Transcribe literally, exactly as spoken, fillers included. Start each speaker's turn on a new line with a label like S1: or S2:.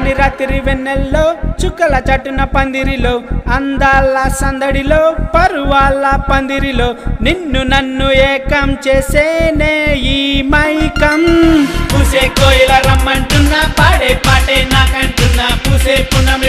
S1: చల్లని రాత్రి వెన్నెల్లో చుక్కల చటున పందిరిలో అందాల సందడిలో పరువాల పందిరిలో నిన్ను నన్ను ఏకం చేసేనే ఈ మైకం పూసే కోయిల రమ్మంటున్నా పాడే పాటే నాకంటున్నా పూసే పునమి